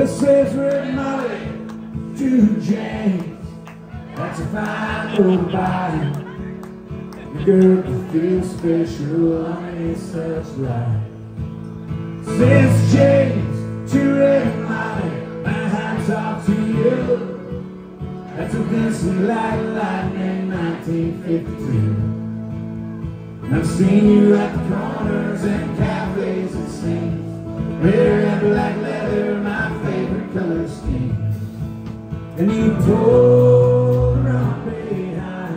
This is Red Molly to James. That's a fine little body. The girl can feel special on any such ride. Since James to Red Molly, my hat's off to you. That's a Vincent like lightning 1952. I've seen you at the corners and cafes and scenes, red and black leather, my favorite color scheme. And you pulled around behind,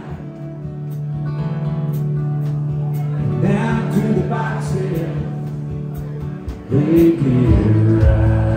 down to the box here, they get right.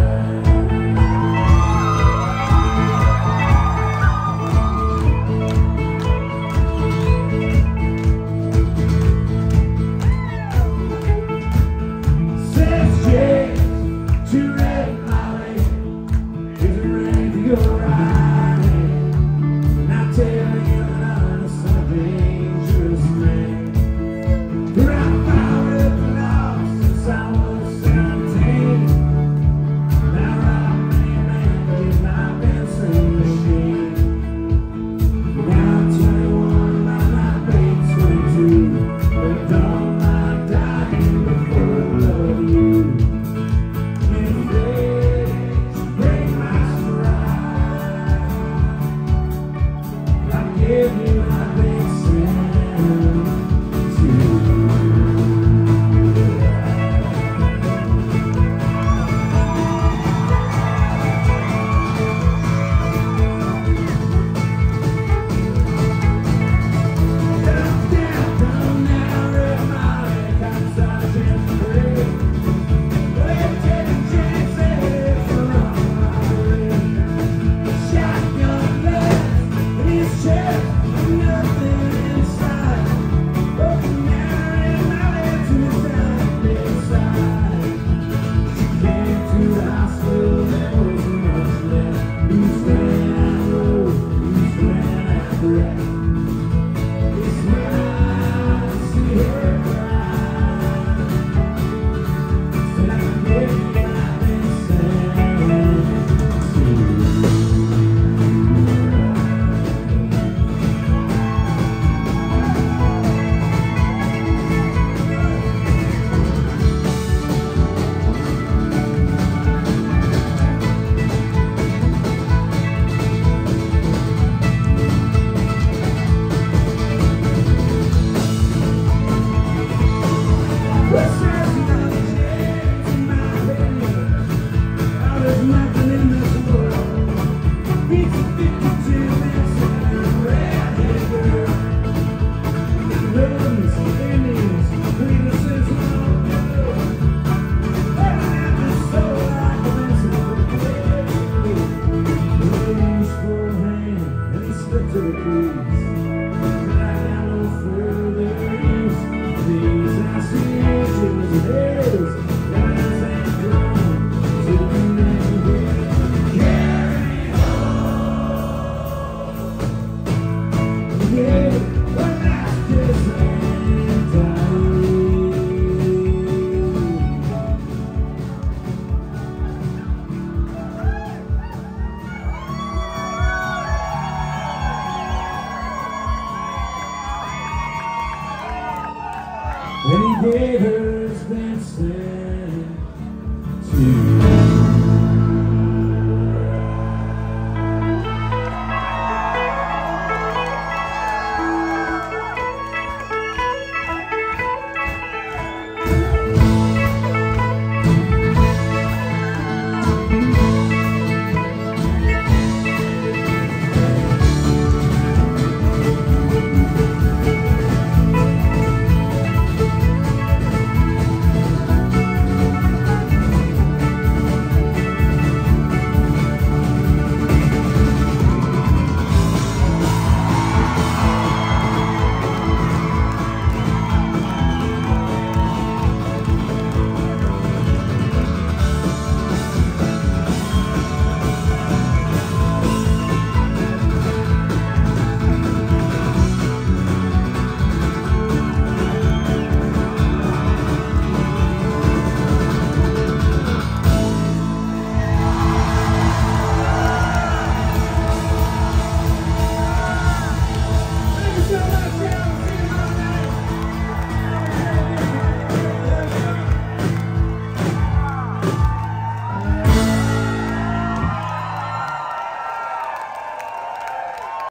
And he gave her his Vincent.